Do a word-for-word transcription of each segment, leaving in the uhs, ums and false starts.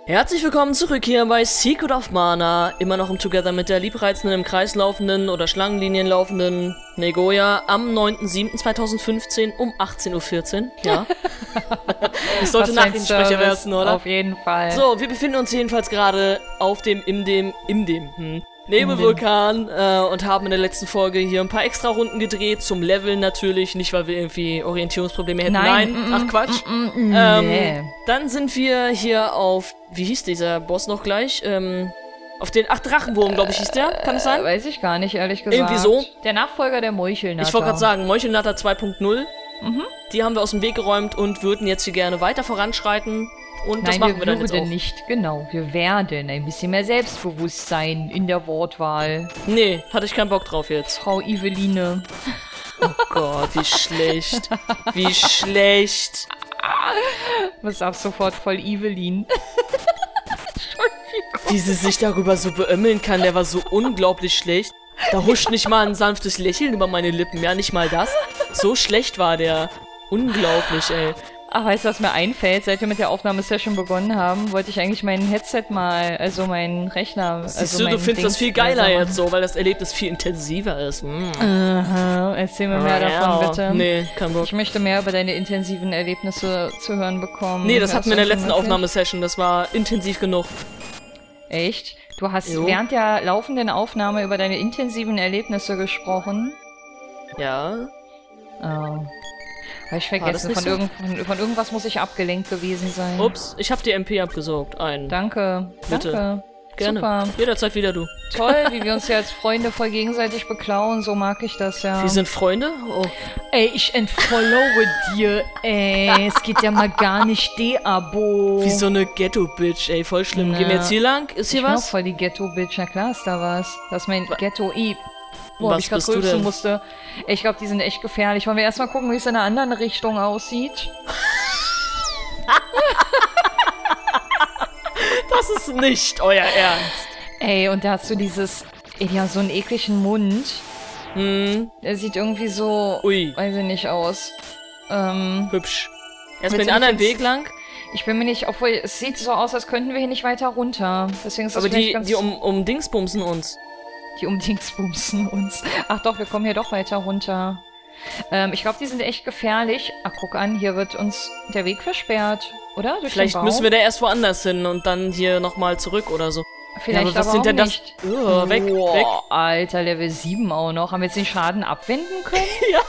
Herzlich willkommen zurück hier bei Secret of Mana. Immer noch im Together mit der liebreizenden, im Kreis laufenden oder Schlangenlinien laufenden Negoya am neunten siebten zweitausendfünfzehn um achtzehn Uhr vierzehn. Ja. Ich sollte Nachrichtensprecher werden, oder? Auf jeden Fall. So, wir befinden uns jedenfalls gerade auf dem, im dem, im dem, hm, Nebelvulkan äh, und haben in der letzten Folge hier ein paar extra Runden gedreht, zum Leveln natürlich, nicht weil wir irgendwie Orientierungsprobleme hätten. Nein, Nein. Mm, Ach Quatsch. Mm, mm, ähm, nee. Dann sind wir hier auf, wie hieß dieser Boss noch gleich? Ähm, auf den, ach, Drachenwurm, glaube ich, hieß der, kann es sein? Äh, weiß ich gar nicht, ehrlich gesagt. Irgendwie so. Der Nachfolger der Meuchelnatter. Ich wollte gerade sagen, Meuchelnatter zwei Punkt null. Mhm. Die haben wir aus dem Weg geräumt und würden jetzt hier gerne weiter voranschreiten. Und das Nein, machen wir wir dann jetzt würden auch. nicht, genau. Wir werden ein bisschen mehr Selbstbewusstsein in der Wortwahl. Nee, hatte ich keinen Bock drauf jetzt. Frau Eveline. Oh Gott, wie schlecht. Wie schlecht. Was ab sofort voll Evelyn. Wie sie sich darüber so beömmeln kann, der war so unglaublich schlecht. Da huscht nicht mal ein sanftes Lächeln über meine Lippen, ja, nicht mal das. So schlecht war der. Unglaublich, ey. Ach, weißt du, was mir einfällt? Seit wir mit der Aufnahmesession begonnen haben, wollte ich eigentlich mein Headset mal, also meinen Rechner, Siehst also du, mein du findest Dings das viel geiler leiser jetzt so, weil das Erlebnis viel intensiver ist. Mm. Aha, erzähl mir mehr davon, bitte. Nee, kein Bock. Ich möchte mehr über deine intensiven Erlebnisse zu hören bekommen. Nee, das Hörst hatten wir in der du letzten wirklich? Aufnahmesession, das war intensiv genug. Echt? Du hast Jo. während der laufenden Aufnahme über deine intensiven Erlebnisse gesprochen? Ja. Oh. Hab ich War das vergessen. nicht Von, so? irgend, von, von irgendwas muss ich abgelenkt gewesen sein. Ups, ich hab die M P abgesaugt. Ein. Danke. Bitte. Danke. Gerne. Super. Jederzeit wieder du. Toll, wie wir uns ja als Freunde voll gegenseitig beklauen. So mag ich das ja. Wir sind Freunde? Oh. Ey, ich entfollowe dir, ey. Es geht ja mal gar nicht, de-abo. Wie so eine Ghetto-Bitch, ey, voll schlimm. Na. Gehen wir jetzt hier lang? Ist hier ich bin auch was? voll die Ghetto-Bitch. Na klar ist da was. Das ist mein Ghetto-I. Boah, Was hab ich grad bist du rülpsen denn? musste. Ey, ich glaube, die sind echt gefährlich. Wollen wir erstmal gucken, wie es in einer anderen Richtung aussieht? Das ist nicht euer Ernst. Ey, und da hast du dieses... Ey, die haben so einen ekligen Mund. Hm, Der sieht irgendwie so... ui, Weiß ich nicht aus. Ähm... hübsch. Erst Willst den du anderen mich jetzt- Weg lang, Ich bin mir nicht... Obwohl, es sieht so aus, als könnten wir hier nicht weiter runter. Deswegen ist das aber vielleicht die, ganz... die um, um Dingsbumsen uns. Die umdingsbumsen uns. Ach doch, wir kommen hier doch weiter runter. Ähm, ich glaube, die sind echt gefährlich. Ach, guck an, hier wird uns der Weg versperrt. Oder? Durch Vielleicht den Baum? müssen wir da erst woanders hin und dann hier nochmal zurück oder so. Vielleicht ja, aber was aber sind auch denn das? nicht. Uh, weg, Boah, weg. Alter, Level sieben auch noch. Haben wir jetzt den Schaden abwenden können? Ja.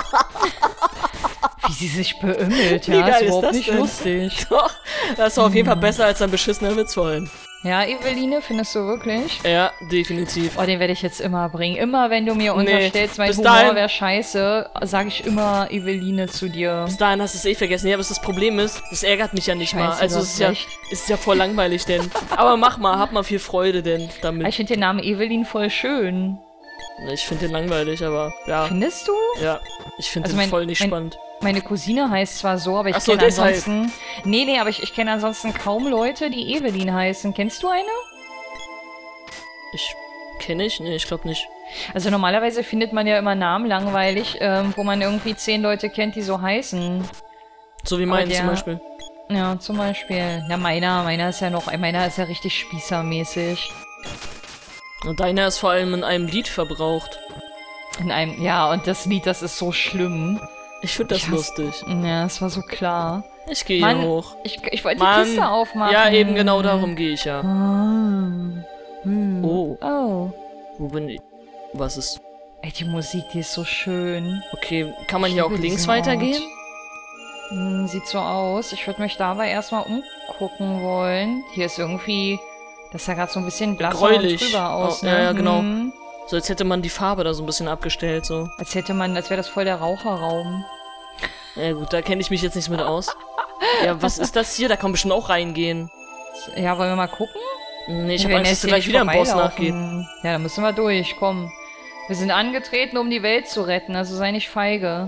Wie sie sich beömmelt, Wie ja. geil Ist ist überhaupt das nicht denn? lustig. Doch, das war auf jeden Fall besser als ein beschissener Witz vorhin. Ja, Eveline, findest du wirklich? Ja, definitiv. Oh, den werde ich jetzt immer bringen. Immer wenn du mir Nee, unterstellst, mein bis Humor dahin- wäre scheiße, sage ich immer Eveline zu dir. Bis dahin hast du es eh vergessen. Ja, aber das Problem ist, das ärgert mich ja nicht Scheiße, mal. Also du es ist hast ja, recht. ist ja voll langweilig denn. Aber mach mal, hab mal viel Freude denn Ich damit. finde den Namen Evelyn voll schön. Ich finde den langweilig, aber ja. Findest du? Ja, ich finde Also den mein- voll nicht mein- spannend. Meine Cousine heißt zwar so, aber ich Ach so, kenne deshalb. ansonsten... Nee, nee, aber ich, ich kenne ansonsten kaum Leute, die Evelyn heißen. Kennst du eine? Ich kenne ich? Nee, ich glaube nicht. Also normalerweise findet man ja immer Namen langweilig, ähm, wo man irgendwie zehn Leute kennt, die so heißen. So wie Aber meinen der- zum Beispiel. Ja, zum Beispiel. Na, meiner, meiner ist ja noch... Meiner ist ja richtig spießermäßig. Und deiner ist vor allem in einem Lied verbraucht. In einem... Ja, und das Lied, das ist so schlimm. Ich finde das Ich hasse- lustig. Ja, das war so klar. Ich gehe Mann, hier hoch. Ich, ich wollte die Mann. Kiste aufmachen. Ja, eben genau darum gehe ich ja. Ah. Hm. Oh, Oh. wo bin ich? Was ist... Ey, die Musik, die ist so schön. Okay, kann man Ich hier auch liebe links diesen Ort. weitergehen? Hm, sieht so aus. Ich würde mich dabei erstmal umgucken wollen. Hier ist irgendwie... Das sah gerade so ein bisschen blasser Gräulich. und trüber aus, Oh, ne? ja, ja, genau. Hm. So als hätte man die Farbe da so ein bisschen abgestellt, so. Als hätte man... Als wäre das voll der Raucherraum. Ja gut, da kenne ich mich jetzt nicht mit aus. Ja, was ist das hier? Da kann man bestimmt auch reingehen. Ja, wollen wir mal gucken? Nee, ich Wir habe werden Angst, dass jetzt du hier gleich nicht wieder am Boss nachgeht. vorbeilaufen. Ja, dann müssen wir durch, komm. Wir sind angetreten, um die Welt zu retten, also sei nicht feige.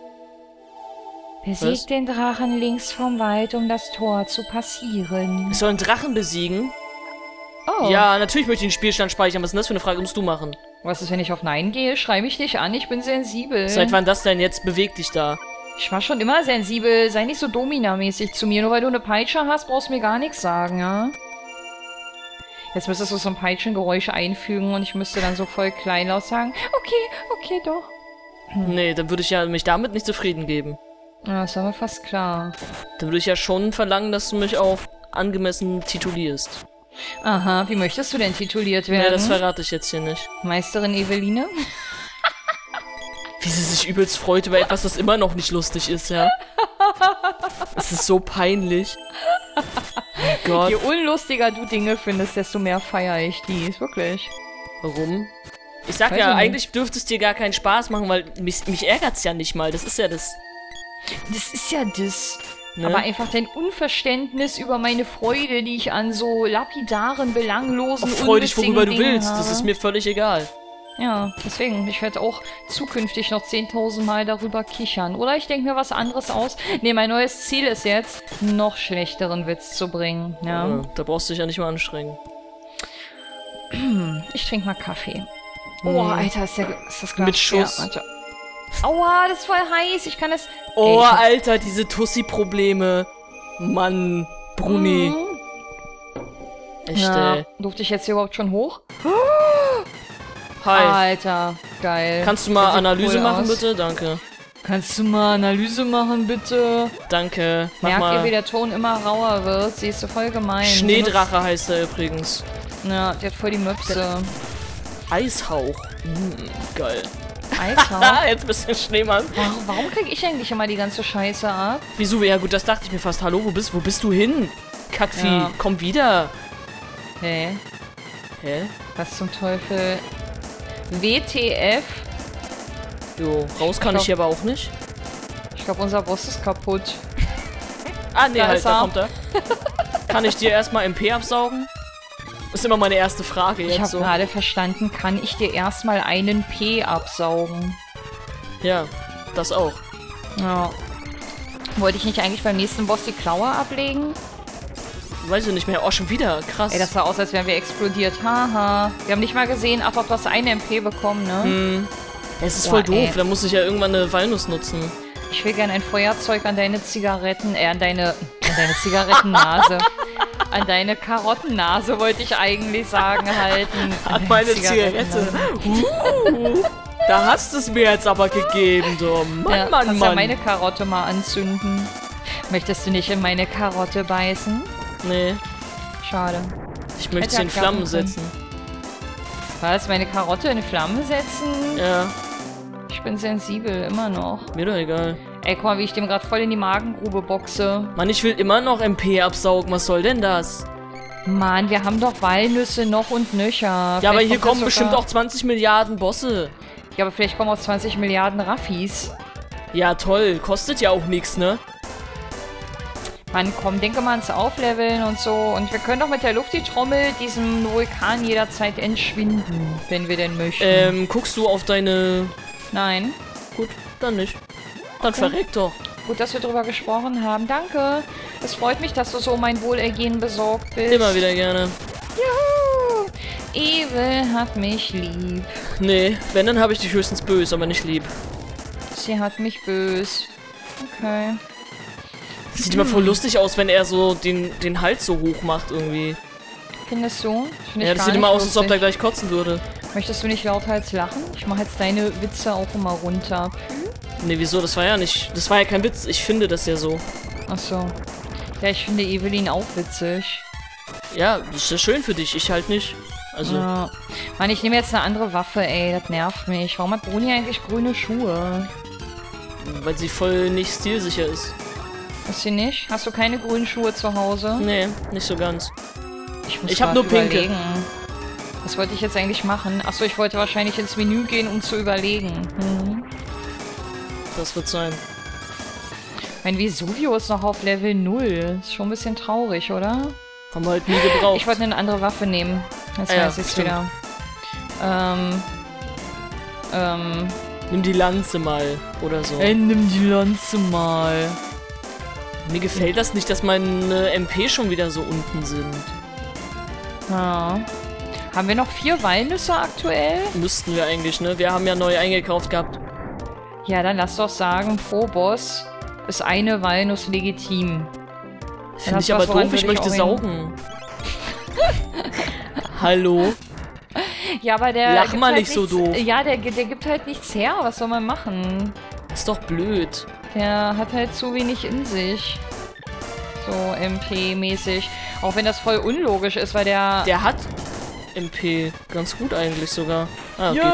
Was? Besiegt den Drachen links vom Wald, um das Tor zu passieren. Ich soll einen Drachen besiegen? Oh. Ja, natürlich möchte ich den Spielstand speichern. Was ist denn das für eine Frage? Musst du machen. Was ist, wenn ich auf Nein gehe? Schrei mich nicht an, ich bin sensibel. Seit wann das denn? Jetzt beweg dich da. Ich war schon immer sensibel. Sei nicht so Domina-mäßig zu mir. Nur weil du eine Peitsche hast, brauchst du mir gar nichts sagen, ja? Jetzt müsstest du so ein Peitschengeräusch einfügen und ich müsste dann so voll kleinlaut sagen, okay, okay, doch. Hm. Nee, dann würde ich ja mich damit nicht zufrieden geben. Ja, das war mir fast klar. Dann würde ich ja schon verlangen, dass du mich auch angemessen titulierst. Aha, wie möchtest du denn tituliert werden? Nee, das verrate ich jetzt hier nicht. Meisterin Eveline? Wie sie sich übelst freut über etwas, das immer noch nicht lustig ist, ja? Es ist so peinlich. Oh Gott. Je unlustiger du Dinge findest, desto mehr feiere ich die. Ist wirklich. Warum? Ich sag Weiß ja, ich nicht. eigentlich dürfte es dir gar keinen Spaß machen, weil mich, mich ärgert's ja nicht mal. Das ist ja das. Das ist ja das. Ne? Aber einfach dein Unverständnis über meine Freude, die ich an so lapidaren, belanglosen, Auch freu dich, worüber du Dingen willst. habe. Das ist mir völlig egal. Ja, deswegen. Ich werde auch zukünftig noch zehntausend Mal darüber kichern. Oder ich denke mir was anderes aus. Nee, mein neues Ziel ist jetzt, noch schlechteren Witz zu bringen. Ja. Ja, da brauchst du dich ja nicht mal anstrengen. Ich trinke mal Kaffee. Oh, Hm. Alter, ist, der, ist das Glas Mit Schuss. schwer, Alter. Aua, das ist voll heiß. Ich kann das... Oh, Ey, ich hab- Alter, diese Tussi-Probleme. Mann, Bruni. Mhm. Echt, Ja, ey. durfte ich jetzt hier überhaupt schon hoch? Hi. Alter, geil. Kannst du Der mal sieht Analyse cool machen, aus. bitte? Danke. Kannst du mal Analyse machen, bitte? Danke. Mach Merkt ihr, wie mal. der Ton immer rauer wird? Sie ist so voll gemein. Schneedrache heißt er übrigens. Ja, die hat voll die Möpse. Eishauch. Hm, geil. Eishauch. Jetzt bist du ein Schneemann. Warum, warum krieg ich eigentlich immer die ganze Scheiße ab? Wieso? Ja gut, das dachte ich mir fast. Hallo, wo bist, wo bist du hin? Kackvieh, Ja. komm wieder. Hä? Hä? Was zum Teufel? W T F? Jo, raus kann Ich ich hier aber auch nicht. Ich glaube, unser Boss ist kaputt. Ah, nee, Da halt, ist da er. kommt er. Kann ich dir erstmal M P absaugen? Ist immer meine erste Frage Ich jetzt habe so. gerade verstanden, kann ich dir erstmal einen P absaugen? Ja, das auch. Ja. Wollte ich nicht eigentlich beim nächsten Boss die Klaue ablegen? Weiß ich nicht mehr. Oh, schon wieder. Krass. Ey, das sah aus, als wären wir explodiert. Haha. Wir haben nicht mal gesehen, ach doch, du hast eine M P bekommen, ne? Hm. Es ist Boah, voll doof. ey. Da muss ich ja irgendwann eine Walnuss nutzen. Ich will gerne ein Feuerzeug an deine Zigaretten, äh, an deine, an deine Zigarettennase. An deine Karottennase, wollte ich eigentlich sagen, halten. An deine meine Zigarette. Uh, da hast du es mir jetzt aber gegeben, du. Mann, Ja, Mann, kannst ja Mann. meine Karotte mal anzünden. Möchtest du nicht in meine Karotte beißen? Nee, Schade. ich möchte Hätte sie in ja klappen Flammen können. setzen. Was? Meine Karotte in Flammen setzen? Ja, Ich bin sensibel, immer noch. mir doch egal. Ey, guck mal, wie ich dem gerade voll in die Magengrube boxe. Mann, ich will immer noch M P absaugen. Was soll denn das? Mann, wir haben doch Walnüsse noch und nöcher. Ja, aber Vielleicht hier kommt das kommen bestimmt sogar- auch zwanzig Milliarden Bosse. Ja, aber vielleicht kommen auch zwanzig Milliarden Raffis. Ja, toll. Kostet ja auch nichts, ne? Mann, komm, denke mal ans Aufleveln und so. Und wir können doch mit der Lufti-Trommel diesem Vulkan jederzeit entschwinden, wenn wir denn möchten. Ähm, guckst du auf deine... Nein. Gut, dann nicht. Dann verreck doch. Gut, dass wir drüber gesprochen haben. Danke. Es freut mich, dass du so um mein Wohlergehen besorgt bist. Immer wieder gerne. Juhu. Ewe hat mich lieb. Nee, wenn, dann habe ich dich höchstens böse, aber nicht lieb. Sie hat mich bös. Okay. Das sieht immer voll lustig aus, wenn er so den, den Hals so hoch macht irgendwie. Findest du? Find ich Ja, das gar sieht immer nicht aus, als ob lustig. der gleich kotzen würde. Möchtest du nicht lauthals lachen? Ich mache jetzt deine Witze auch immer runter. Nee, wieso? Das war ja nicht... Das war ja kein Witz. Ich finde das ja so. Ach so. Ja, ich finde Evelyn auch witzig. Ja, das ist ja schön für dich. Ich halt nicht. Also, Ja. Mann, ich nehme jetzt eine andere Waffe, ey. Das nervt mich. Warum hat Bruni eigentlich grüne Schuhe? weil sie voll nicht stilsicher ist. Ist sie nicht? Hast du keine grünen Schuhe zu Hause? Nee, nicht so ganz. Ich, muss Ich hab grad nur pinke. überlegen. Was wollte ich jetzt eigentlich machen? Achso, ich wollte wahrscheinlich ins Menü gehen, um zu überlegen. Mhm. Das wird sein. Mein Vesuvio ist noch auf Level null. Ist schon ein bisschen traurig, oder? Haben wir halt nie gebraucht. Ich wollte eine andere Waffe nehmen. Jetzt Ah ja, weiß ich's stimmt. wieder. Ähm. Ähm. Nimm die Lanze mal oder so. Ey, nimm die Lanze mal. Mir gefällt das nicht, dass meine M P schon wieder so unten sind. Ja. Haben wir noch vier Walnüsse aktuell? Müssten wir eigentlich, ne? Wir haben ja neu eingekauft gehabt. Ja, dann lass doch sagen, pro Boss ist eine Walnuss legitim. Finde ich aber doof, ich möchte saugen. Hallo? Ja, aber der Lach mal halt nicht so nichts, doof. Ja, der, der gibt halt nichts her. Was soll man machen? Ist doch blöd. Der hat halt zu wenig in sich. So M P-mäßig. Auch wenn das voll unlogisch ist, weil der... Der hat M P. Ganz gut eigentlich sogar. Ah, geht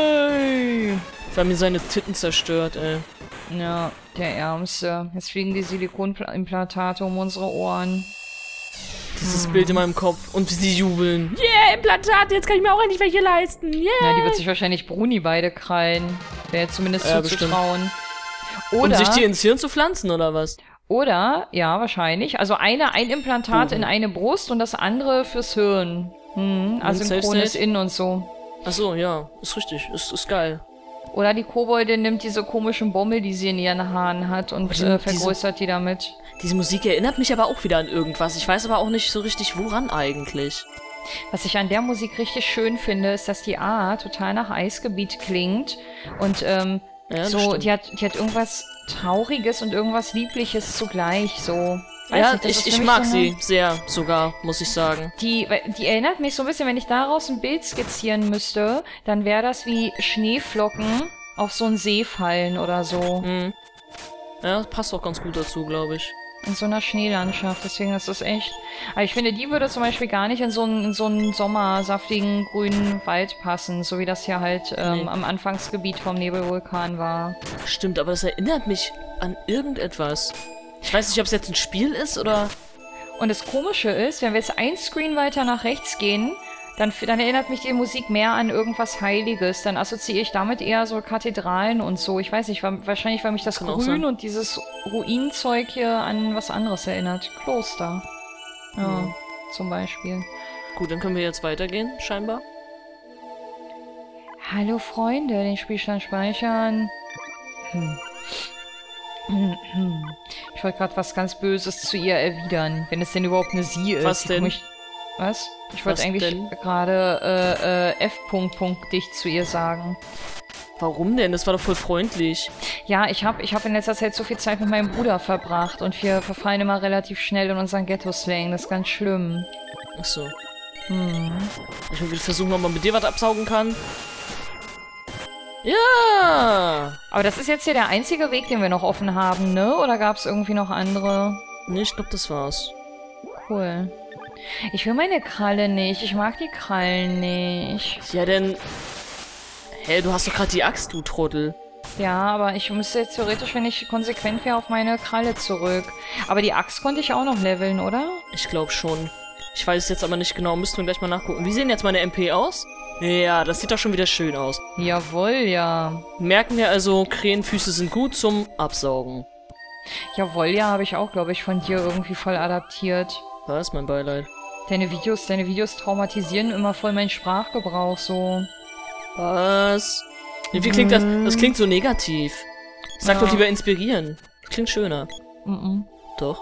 Yay! doch. Wir haben ihm seine Titten zerstört, ey. Ja, der Ärmste. Jetzt fliegen die Silikonimplantate um unsere Ohren. Dieses hm. Bild in meinem Kopf. Und wie sie jubeln. Yeah, Implantate, jetzt kann ich mir auch endlich welche leisten. Yeah! Ja, die wird sich wahrscheinlich Bruni beide krallen. Wäre zumindest ja, zuzutrauen. Oder, um sich die ins Hirn zu pflanzen, oder was? Oder, ja, wahrscheinlich. Also eine, ein Implantat oh. in eine Brust und das andere fürs Hirn. Hm, asynchrones In und so. Ach so, ja, ist richtig. Ist, ist geil. Oder die Koboldin nimmt diese komischen Bommel, die sie in ihren Haaren hat und die, äh, vergrößert diese, die damit. Diese Musik erinnert mich aber auch wieder an irgendwas. Ich weiß aber auch nicht so richtig, woran eigentlich. Was ich an der Musik richtig schön finde, ist, dass die A total nach Eisgebiet klingt. Und ähm, ja, so, die hat, die hat irgendwas Trauriges und irgendwas Liebliches zugleich, so. Weiß ja, nicht, ich, ich mag so sie sehr sogar, muss ich sagen. Die, die erinnert mich so ein bisschen, wenn ich daraus ein Bild skizzieren müsste, dann wäre das wie Schneeflocken auf so einen See fallen oder so. Mhm. Ja, passt auch ganz gut dazu, glaube ich. In so einer Schneelandschaft, deswegen ist das echt... Aber ich finde, die würde zum Beispiel gar nicht in so einen, in so einen sommersaftigen, grünen Wald passen, so wie das hier halt ähm, nee. am Anfangsgebiet vom Nebelvulkan war. Stimmt, aber das erinnert mich an irgendetwas. Ich weiß nicht, ob es jetzt ein Spiel ist, oder... Und das Komische ist, wenn wir jetzt ein Screen weiter nach rechts gehen, dann, dann erinnert mich die Musik mehr an irgendwas Heiliges. Dann assoziiere ich damit eher so Kathedralen und so. Ich weiß nicht, wahrscheinlich, weil mich das Kann Grün und dieses Ruinenzeug hier an was anderes erinnert. Kloster. Ja, hm. zum Beispiel. Gut, dann können wir jetzt weitergehen, scheinbar. Hallo Freunde, den Spielstand speichern. Hm. Ich wollte gerade was ganz Böses zu ihr erwidern, wenn es denn überhaupt eine Sie ist. Was denn? Ich, was? Ich wollte eigentlich gerade äh, äh, F. Punkt, Punkt, dich zu ihr sagen. Warum denn? Das war doch voll freundlich. Ja, ich habe ich hab in letzter Zeit so viel Zeit mit meinem Bruder verbracht und wir verfallen immer relativ schnell in unseren Ghetto-Slang. Das ist ganz schlimm. Ach so. Hm. Ich will versuchen, ob man mit dir was absaugen kann. Ja! Aber das ist jetzt hier der einzige Weg, den wir noch offen haben, ne? Oder gab es irgendwie noch andere? Nee, ich glaube, das war's. Cool. Ich will meine Kralle nicht. Ich mag die Krallen nicht. Ja, denn... Hä, du hast doch gerade die Axt, du Trottel. Ja, aber ich müsste jetzt theoretisch, wenn ich konsequent wäre, auf meine Kralle zurück. Aber die Axt konnte ich auch noch leveln, oder? Ich glaube schon. Ich weiß es jetzt aber nicht genau. Müssten wir gleich mal nachgucken. Wie sehen jetzt meine M P aus? Ja, das sieht doch schon wieder schön aus. Jawohl, ja. Merken wir also, Krähenfüße sind gut zum Absaugen. Jawohl, ja, habe ich auch, glaube ich, von dir irgendwie voll adaptiert. Was, mein Beileid? Deine Videos, deine Videos traumatisieren immer voll meinen Sprachgebrauch, so. Was? Wie klingt das? Das klingt so negativ. Sag ja. doch lieber inspirieren. Das klingt schöner. Mhm. Doch.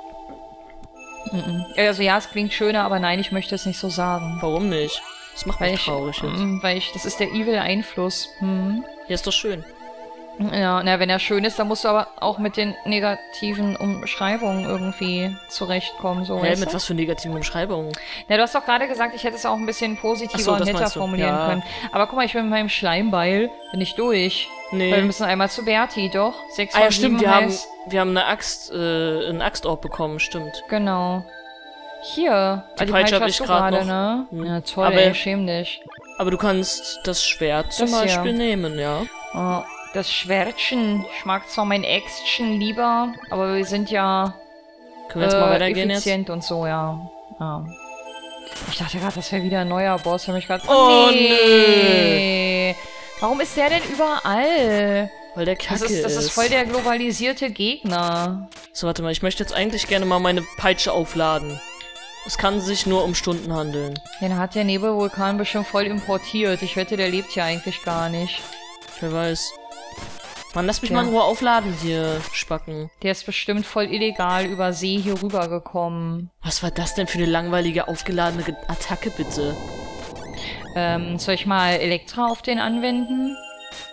Mhm. Also ja, es klingt schöner, aber nein, ich möchte es nicht so sagen. Warum nicht? Das macht mich traurig jetzt. Mm, weil ich, das ist der Evil-Einfluss. Hm. Ja, ist doch schön. Ja, na, wenn er schön ist, dann musst du aber auch mit den negativen Umschreibungen irgendwie zurechtkommen. So, Hä, mit du? was für negativen Umschreibungen? Na, du hast doch gerade gesagt, ich hätte es auch ein bisschen positiver so, und netter formulieren ja. können. Aber guck mal, ich bin mit meinem Schleimbeil, bin ich durch. Nee. Weil wir müssen einmal zu Berti, doch? Sechs ah ja, stimmt, wir haben, wir haben eine Axt, äh, einen Axtorb bekommen, stimmt. Genau. Hier. Die, die Peitsche habe ich gerade, ne? Hm. Ja, toll, aber, ey, schäm dich. Aber du kannst das Schwert zum das Beispiel hier. nehmen, ja. Oh, das Schwertchen. Ich mag zwar mein Äxtchen lieber, aber wir sind ja Können wir jetzt äh, mal weitergehen effizient jetzt? und so, ja. ja. Ich dachte gerade, das wäre wieder ein neuer Boss. Hab mich grad, oh, nee. nö! Warum ist der denn überall? Weil der Kacke das ist. Das ist voll der globalisierte Gegner. So, warte mal. Ich möchte jetzt eigentlich gerne mal meine Peitsche aufladen. Es kann sich nur um Stunden handeln. Ja, dann hat der Nebelvulkan bestimmt voll importiert. Ich wette, der lebt ja eigentlich gar nicht. Wer weiß. Mann, lass mich ja. mal in Ruhe aufladen hier, Spacken. Der ist bestimmt voll illegal über See hier rübergekommen. Was war das denn für eine langweilige, aufgeladene Attacke, bitte? Ähm, soll ich mal Elektra auf den anwenden?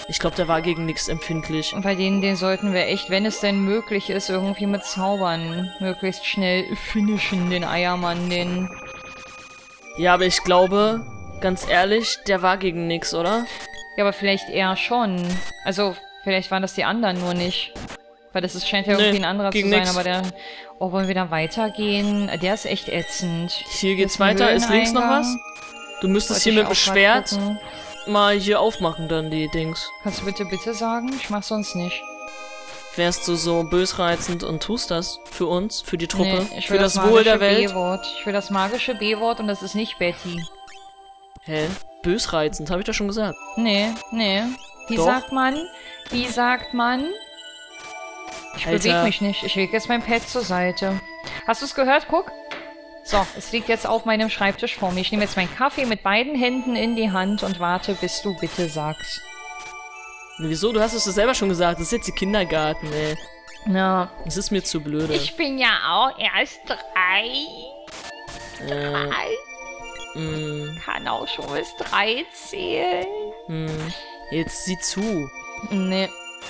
Ich glaube, der war gegen nichts empfindlich. Und bei denen, den sollten wir echt, wenn es denn möglich ist, irgendwie mit Zaubern möglichst schnell finishen, den Eiermann, den... Ja, aber ich glaube, ganz ehrlich, der war gegen nichts, oder? Ja, aber vielleicht eher schon. Also, vielleicht waren das die anderen nur nicht. Weil das ist, scheint ja Nee, irgendwie ein anderer zu gegen sein, nix. aber der... Oh, wollen wir da weitergehen? Der ist echt ätzend. Hier geht's Ist ein weiter. Ist links noch was? Höhleneingang. Du müsstest Wollte hier ich mit dem auch grad Schwert gucken. mal hier aufmachen, dann die Dings. Kannst du bitte bitte sagen? Ich mach sonst nicht. Wärst du so bösreizend und tust das für uns, für die Truppe, Nee, ich für will das, das Wohl der magische Welt? B-Wort. Ich will das magische B-Wort und das ist nicht Betty. Hä? Bösreizend, habe ich doch schon gesagt. Nee, nee. Wie Doch. sagt man? Wie sagt man? Ich Alter. bewege mich nicht. Ich lege jetzt mein Pad zur Seite. Hast du es gehört? Guck. So, es liegt jetzt auf meinem Schreibtisch vor mir. Ich nehme jetzt meinen Kaffee mit beiden Händen in die Hand und warte, bis du bitte sagst. Wieso? Du hast es doch selber schon gesagt. Das ist jetzt der Kindergarten, ey. Ja. Das ist mir zu blöde. Ich bin ja auch erst drei. äh, Drei. mh, Kann auch schon bis drei zählen. mh. Jetzt sieh zu. Nee.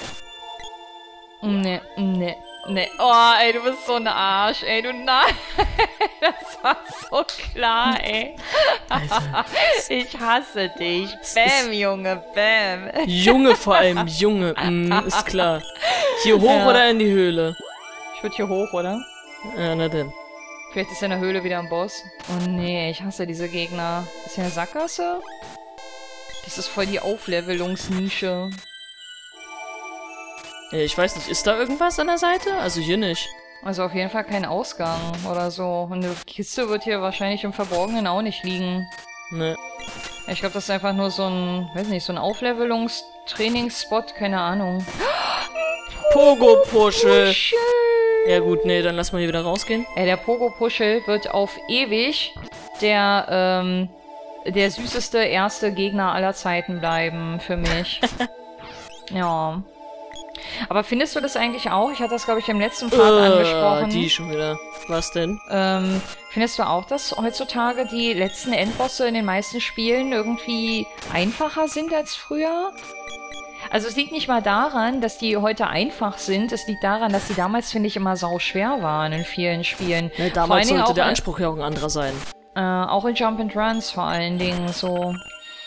Nee, nee, nee. Oh, ey, du bist so ein Arsch, ey, du nein. Das war so klar, ey. Alter. Ich hasse dich. ist- Bäm, Junge, bäm. Junge vor allem, Junge. Mh, ist klar. Hier hoch Ja. oder in die Höhle? Ich würde hier hoch, oder? Ja, na denn. Vielleicht ist in der Höhle wieder ein Boss. Oh nee, ich hasse diese Gegner. Ist hier eine Sackgasse? Das ist voll die Auflevelungsnische. Ja, ich weiß nicht, ist da irgendwas an der Seite? Also hier nicht. Also auf jeden Fall kein Ausgang oder so. Und eine Kiste wird hier wahrscheinlich im Verborgenen auch nicht liegen. Ne. Ich glaube, das ist einfach nur so ein, weiß nicht, so ein Auflevelungstrainingsspot, keine Ahnung. Pogo-Puschel. Puschel. Ja gut, nee, dann lass mal hier wieder rausgehen. Ey, der Pogo-Puschel wird auf ewig der, ähm, der süßeste erste Gegner aller Zeiten bleiben für mich. Ja. Aber findest du das eigentlich auch? Ich hatte das, glaube ich, im letzten Part Äh, angesprochen. die schon wieder. Was denn? Ähm, findest du auch, dass heutzutage die letzten Endbosse in den meisten Spielen irgendwie einfacher sind als früher? Also es liegt nicht mal daran, dass die heute einfach sind. Es liegt daran, dass die damals, finde ich, immer sau schwer waren in vielen Spielen. Ne, Vor allen damals Dingen sollte auch der in- Anspruch ja auch ein anderer sein. Äh, auch in Jump and Runs vor allen Dingen so.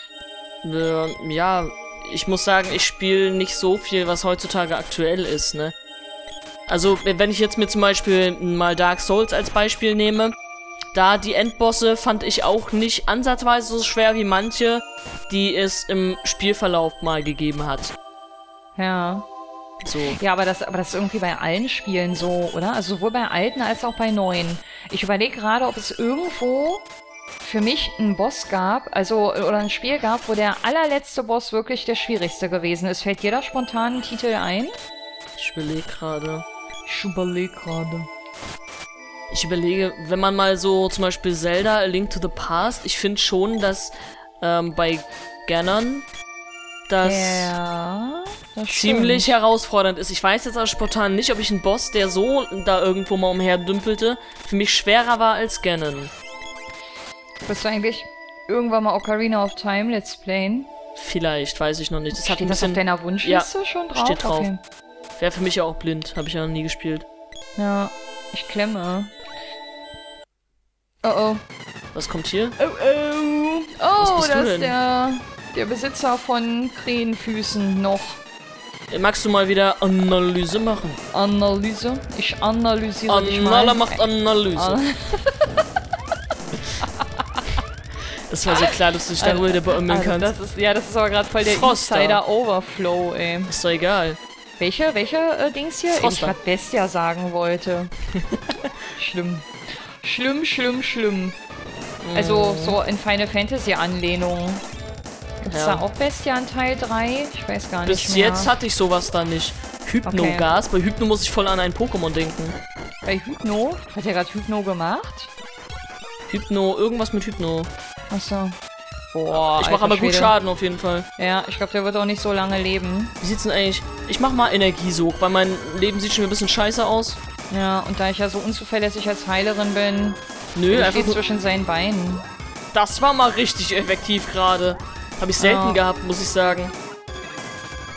Äh, ja, ich muss sagen, ich spiele nicht so viel, was heutzutage aktuell ist, ne? Also, wenn ich jetzt mir zum Beispiel mal Dark Souls als Beispiel nehme, da die Endbosse fand ich auch nicht ansatzweise so schwer wie manche, die es im Spielverlauf mal gegeben hat. Ja. So. Ja, aber das, aber das ist irgendwie bei allen Spielen so, oder? Also sowohl bei alten als auch bei neuen. Ich überlege gerade, ob es irgendwo für mich einen Boss gab, also oder ein Spiel gab, wo der allerletzte Boss wirklich der schwierigste gewesen ist. Fällt dir da spontan ein Titel ein? Ich überlege gerade. Ich überlege gerade. Ich überlege, wenn man mal so zum Beispiel Zelda A Link to the Past, ich finde schon, dass ähm, bei Ganon das Ja, das ziemlich stimmt. herausfordernd ist. Ich weiß jetzt auch spontan nicht, ob ich einen Boss, der so da irgendwo mal umherdümpelte, für mich schwerer war als Ganon. Wirst du eigentlich irgendwann mal Ocarina of Time Let's Playen? Vielleicht, weiß ich noch nicht. Das hat Steht ein das auf bisschen. deiner Wunschliste schon drauf? steht drauf. Okay. Wäre für mich ja auch blind. Habe ich ja noch nie gespielt. Ja, ich klemme. Oh oh. Was kommt hier? Oh oh. Oh, bist du das denn? ist der, der Besitzer von Krähenfüßen noch. Magst du mal wieder Analyse machen? Analyse. Ich analysiere dich mal. Annala macht Analyse. Ah. Das war so klar, dass du dich darüber wieder beömmeln Also kannst. das ist, ja, das ist aber gerade voll der Froster. Insider-Overflow, ey. Ist doch egal. Welche, welche äh, Dings hier? Froster. Ich grad Bestia sagen wollte. Schlimm. Schlimm, schlimm, schlimm. Also so in Final Fantasy Anlehnung. Gibt's Ja. da auch Bestia in Teil drei? Ich weiß gar nicht Bis mehr. jetzt hatte ich sowas da nicht. Hypnogas. Bei Hypno muss ich voll an ein Pokémon denken. Bei Hypno? Hat er gerade Hypno gemacht? Hypno, irgendwas mit Hypno. Achso. Boah, Ich mache alter aber gut Schwede. Schaden auf jeden Fall. Ja, ich glaube, der wird auch nicht so lange leben. Wie sieht's denn eigentlich? Ich mach mal Energiesog, weil mein Leben sieht schon ein bisschen scheiße aus. Ja, und da ich ja so unzuverlässig als Heilerin bin, Nö, bin ich einfach nur, zwischen seinen Beinen. das war mal richtig effektiv gerade. Habe ich selten Ja. gehabt, muss ich sagen.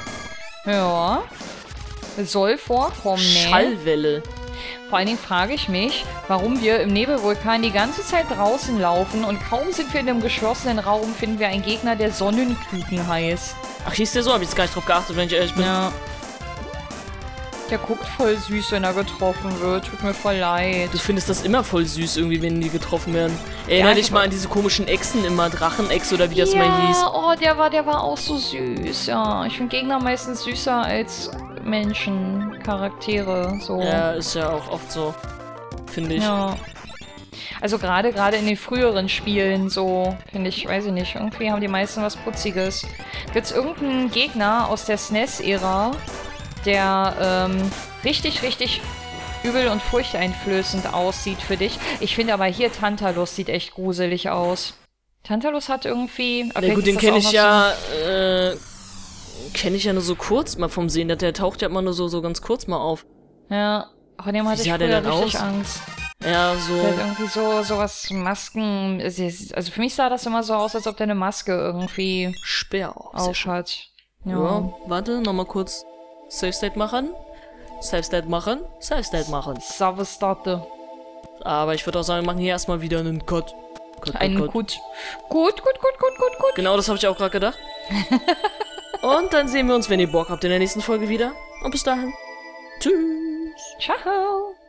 Ja. Es soll vorkommen, ne? Schallwelle. Vor allen Dingen frage ich mich, warum wir im Nebelvulkan die ganze Zeit draußen laufen und kaum sind wir in einem geschlossenen Raum, finden wir einen Gegner, der Sonnenküken heißt. Ach, hieß der so? Hab ich jetzt gar nicht drauf geachtet, wenn ich ehrlich bin. Ja. Der guckt voll süß, wenn er getroffen wird. Tut mir voll leid. Du findest das immer voll süß, irgendwie, wenn die getroffen werden. Erinner Ja, dich mal an diese komischen Echsen immer, Drachenex oder wie das ja, mal hieß. Oh, der war, der war auch so süß. Ja, ich finde Gegner meistens süßer als Menschen, Charaktere. So. Ja, ist ja auch oft so, finde ich. Ja. Also gerade gerade in den früheren Spielen so, finde ich, weiß ich nicht, irgendwie haben die meisten was Putziges. Gibt's irgendeinen Gegner aus der S N E S-Ära, der ähm, richtig, richtig übel und furchteinflößend aussieht für dich? Ich finde aber hier Tantalus sieht echt gruselig aus. Tantalus hat irgendwie... Ja gut, den kenne ich ja, äh, kenne ich ja nur so kurz mal vom Sehen. Der taucht ja immer nur so, so ganz kurz mal auf. Ja, aber dem hatte Wie ich sah der früher denn richtig aus? Angst. Ja, so. Der hat irgendwie so, so was Masken... Also für mich sah das immer so aus, als ob der eine Maske irgendwie Speer auf. auf hat. Ja. ja, warte, nochmal kurz Save State machen. Save State machen. Save State machen. Savestate. Aber ich würde auch sagen, wir machen hier erstmal wieder einen Cut. Cut, Einen Cut, Gut. Gut, gut, gut, gut, gut, gut. Genau, das habe ich auch gerade gedacht. Und dann sehen wir uns, wenn ihr Bock habt, in der nächsten Folge wieder. Und bis dahin. Tschüss. Ciao.